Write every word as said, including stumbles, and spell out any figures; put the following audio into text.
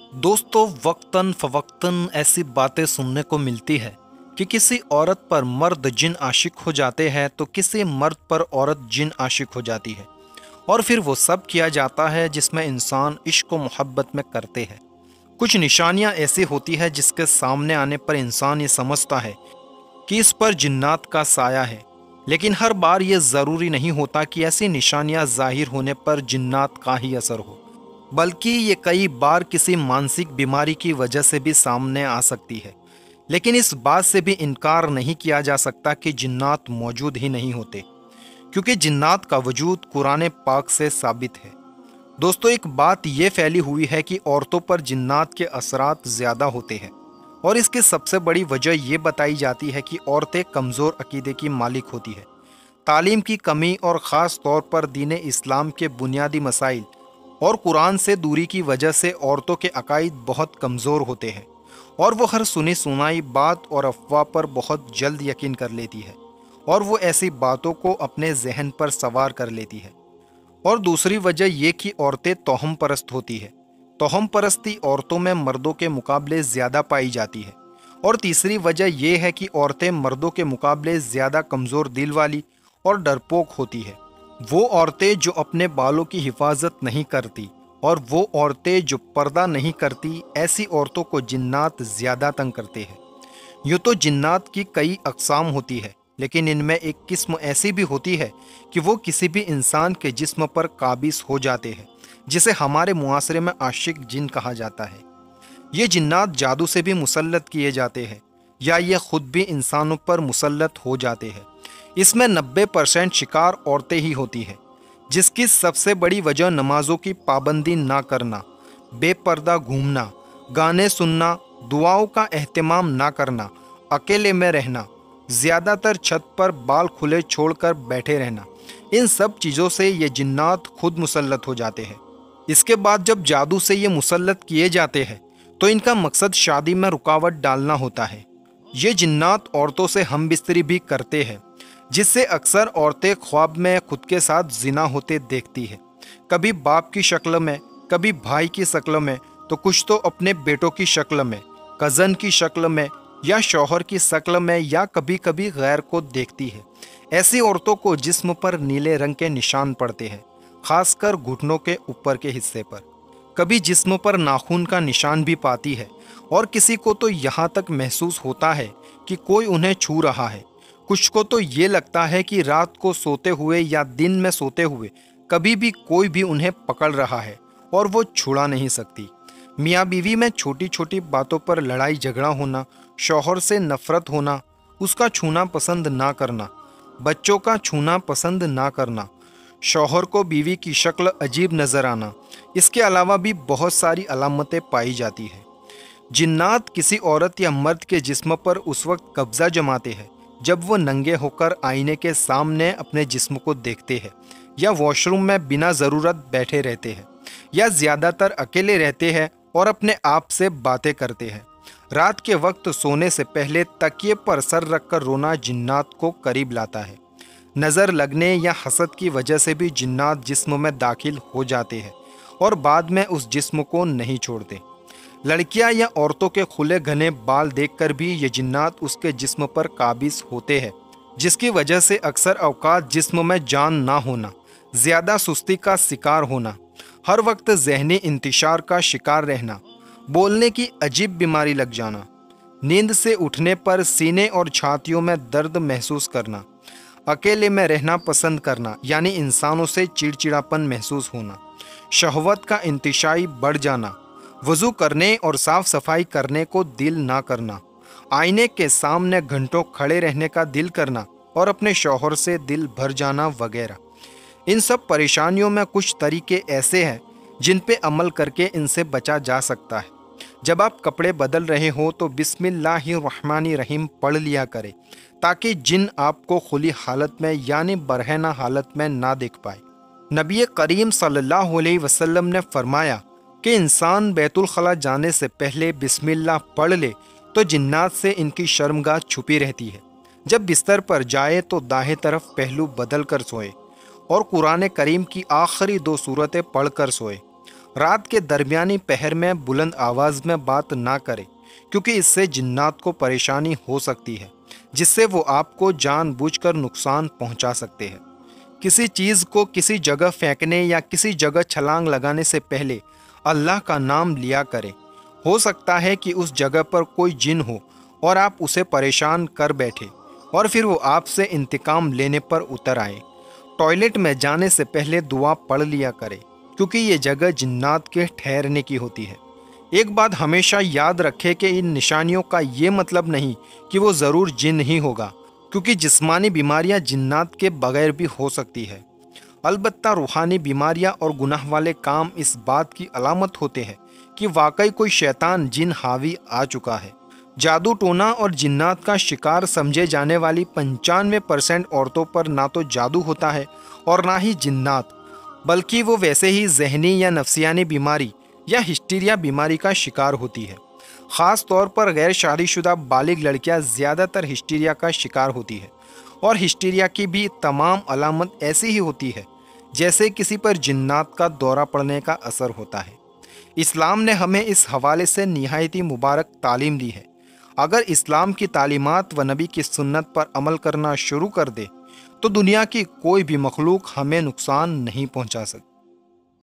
دوستوں، وقتاً فوقتاً ایسی باتیں سننے کو ملتی ہے کہ کسی عورت پر مرد جن عاشق ہو جاتے ہیں تو کسی مرد پر عورت جن عاشق ہو جاتی ہے، اور پھر وہ سب کیا جاتا ہے جس میں انسان عشق و محبت میں کرتے ہیں۔ کچھ نشانیاں ایسی ہوتی ہے جس کے سامنے آنے پر انسان یہ سمجھتا ہے کہ اس پر جنات کا سایہ ہے، لیکن ہر بار یہ ضروری نہیں ہوتا کہ ایسی نشانیاں ظاہر ہونے پر جنات کا ہی اثر ہو، بلکہ یہ کئی بار کسی مانسک بیماری کی وجہ سے بھی سامنے آ سکتی ہے۔ لیکن اس بات سے بھی انکار نہیں کیا جا سکتا کہ جنات موجود ہی نہیں ہوتے، کیونکہ جنات کا وجود قرآن پاک سے ثابت ہے۔ دوستو، ایک بات یہ پھیلی ہوئی ہے کہ عورتوں پر جنات کے اثرات زیادہ ہوتے ہیں، اور اس کی سب سے بڑی وجہ یہ بتائی جاتی ہے کہ عورتیں کمزور عقیدے کی مالک ہوتی ہے۔ تعلیم کی کمی اور خاص طور پر دین اسلام کے بنیادی مسائل اور قرآن سے دوری کی وجہ سے عورتوں کے عقائد بہت کمزور ہوتے ہیں، اور وہ ہر سنی سنائی بات اور افواہ پر بہت جلد یقین کر لیتی ہے، اور وہ ایسی باتوں کو اپنے ذہن پر سوار کر لیتی ہے۔ اور دوسری وجہ یہ کہ عورتیں توہم پرست ہوتی ہے۔ توہم پرستی عورتوں میں مردوں کے مقابلے زیادہ پائی جاتی ہے۔ اور تیسری وجہ یہ ہے کہ عورتیں مردوں کے مقابلے زیادہ کمزور دل والی اور ڈرپوک ہوتی ہے۔ وہ عورتیں جو اپنے بالوں کی حفاظت نہیں کرتی اور وہ عورتیں جو پردہ نہیں کرتی، ایسی عورتوں کو جنات زیادہ تنگ کرتے ہیں۔ یوں تو جنات کی کئی اقسام ہوتی ہے، لیکن ان میں ایک قسم ایسی بھی ہوتی ہے کہ وہ کسی بھی انسان کے جسم پر قابض ہو جاتے ہیں، جسے ہمارے معاشرے میں عاشق جن کہا جاتا ہے۔ یہ جنات جادو سے بھی مسلط کیے جاتے ہیں، یا یہ خود بھی انسانوں پر مسلط ہو جاتے ہیں۔ اس میں نبے پرسنٹ شکار عورتیں ہی ہوتی ہیں، جس کی سب سے بڑی وجہ نمازوں کی پابندی نہ کرنا، بے پردہ گھومنا، گانے سننا، دعاؤں کا اہتمام نہ کرنا، اکیلے میں رہنا، زیادہ تر چھت پر بال کھلے چھوڑ کر بیٹھے رہنا، ان سب چیزوں سے یہ جنات خود مسلط ہو جاتے ہیں۔ اس کے بعد جب جادو سے یہ مسلط کیے جاتے ہیں تو ان کا مقصد شادی میں رکاوٹ ڈالنا ہوتا ہے۔ یہ جنات عورتوں سے ہم بستری بھی کرتے ہیں، جس سے اکثر عورتیں خواب میں خود کے ساتھ زنا ہوتے دیکھتی ہیں، کبھی باپ کی شکل میں، کبھی بھائی کی شکل میں، تو کچھ تو اپنے بیٹوں کی شکل میں، کزن کی شکل میں، یا شوہر کی شکل میں، یا کبھی کبھی غیر کو دیکھتی ہے۔ ایسی عورتوں کو جسم پر نیلے رنگ کے نشان پڑتے ہیں، خاص کر گھٹنوں کے اوپر کے حصے پر۔ کبھی جسم پر ناخن کا نشان بھی پاتی ہے، اور کسی کو تو یہاں تک محسوس ہوتا ہے کہ کوئی انہیں چھو رہا ہے۔ کچھ کو تو یہ لگتا ہے کہ رات کو سوتے ہوئے یا دن میں سوتے ہوئے کبھی بھی کوئی بھی انہیں پکڑ رہا ہے اور وہ چھڑا نہیں سکتی۔ میاں بیوی میں چھوٹی چھوٹی باتوں پر لڑائی جھگڑا ہونا، شوہر سے نفرت ہونا، اس کا چھونا پسند نہ کرنا، بچوں کا چھونا پسند نہ کرنا، شوہر کو بیوی کی شکل عجیب نظر آنا، اس کے علاوہ بھی بہت ساری علامتیں پائی جاتی ہیں۔ جنات کسی عورت یا مرد کے جسم پر اس وقت قبضہ جماتے ہیں جب وہ ننگے ہو کر آئینے کے سامنے اپنے جسم کو دیکھتے ہیں، یا واش روم میں بنا ضرورت بیٹھے رہتے ہیں، یا زیادہ تر اکیلے رہتے ہیں اور اپنے آپ سے باتیں کرتے ہیں۔ رات کے وقت سونے سے پہلے تکیے پر سر رکھ کر رونا جنات کو قریب لاتا ہے۔ نظر لگنے یا حسد کی وجہ سے بھی جنات جسم میں داخل ہو جاتے ہیں اور بعد میں اس جسم کو نہیں چھوڑتے۔ لڑکیاں یا عورتوں کے کھلے گھنے بال دیکھ کر بھی یہ جنات اس کے جسم پر قابض ہوتے ہیں، جس کی وجہ سے اکثر اوقات جسم میں جان نہ ہونا، زیادہ سستی کا شکار ہونا، ہر وقت ذہنی انتشار کا شکار رہنا، بولنے کی عجیب بیماری لگ جانا، نیند سے اٹھنے پر سینے اور چھاتیوں میں درد محسوس کرنا، اکیلے میں رہنا پسند کرنا یعنی انسانوں سے چڑچڑاپن محسوس ہونا، شہوت کا انتشائی بڑھ جانا، وضو کرنے اور صاف صفائی کرنے کو دل نہ کرنا، آئینے کے سامنے گھنٹوں کھڑے رہنے کا دل کرنا اور اپنے شوہر سے دل بھر جانا وغیرہ۔ ان سب پریشانیوں میں کچھ طریقے ایسے ہیں جن پہ عمل کر کے ان سے بچا جا سکتا ہے۔ جب آپ کپڑے بدل رہے ہو تو بسم اللہ الرحمن الرحیم پڑھ لیا کرے، تاکہ جن آپ کو کھلی حالت میں یعنی برہنہ حالت میں نہ دیکھ پائے۔ نبی کریم صلی اللہ علیہ وسلم نے فرمایا کہ انسان بیت الخلاء جانے سے پہلے بسم اللہ پڑھ لے تو جنات سے ان کی شرمگاہ چھپی رہتی ہے۔ جب بستر پر جائے تو دائیں طرف پہلو بدل کر سوئے اور قرآن کریم کی آخری دو سورتیں پڑھ کر سوئے۔ رات کے درمیانی پہر میں بلند آواز میں بات نہ کرے، کیونکہ اس سے جنات کو پریشانی ہو سکتی ہے، جس سے وہ آپ کو جان بوجھ کر نقصان پہنچا سکتے ہیں۔ کسی چیز کو کسی جگہ پھینکنے یا کسی جگہ چھلانگ لگانے سے پہلے اللہ کا نام لیا کرے۔ ہو سکتا ہے کہ اس جگہ پر کوئی جن ہو اور آپ اسے پریشان کر بیٹھے اور پھر وہ آپ سے انتقام لینے پر اتر آئے۔ ٹوائلٹ میں جانے سے پہلے دعا پڑھ لیا کرے، کیونکہ یہ جگہ جنات کے ٹھہرنے کی ہوتی ہے۔ ایک بات ہمیشہ یاد رکھے کہ ان نشانیوں کا یہ مطلب نہیں کہ وہ ضرور جن ہی ہوگا، کیونکہ جسمانی بیماریاں جنات کے بغیر بھی ہو سکتی ہے۔ البتہ روحانی بیماریاں اور گناہ والے کام اس بات کی علامت ہوتے ہیں کہ واقعی کوئی شیطان جن حاوی آ چکا ہے۔ جادو ٹونا اور جنات کا شکار سمجھے جانے والی پنچانوے پرسنٹ عورتوں پر نہ تو جادو ہوتا ہے اور نہ ہی جنات، بلکہ وہ ویسے ہی ذہنی یا نفسیانی بیماری یا ہسٹیریا بیماری کا شکار ہوتی ہے۔ خاص طور پر غیر شادی شدہ بالغ لڑکیاں زیادہ تر ہسٹیریا کا شکار ہوتی ہے، اور ہسٹیریا کی بھی تمام علامت ایسی ہی ہوتی ہے جیسے کسی پر جنات کا دورہ پڑنے کا اثر ہوتا ہے۔ اسلام نے ہمیں اس حوالے سے نہایت ہی مبارک تعلیم دی ہے۔ اگر اسلام کی تعلیمات و نبی کی سنت پر عمل کرنا شروع کر دے تو دنیا کی کوئی بھی مخلوق ہمیں نقصان نہیں پہنچا سکتی۔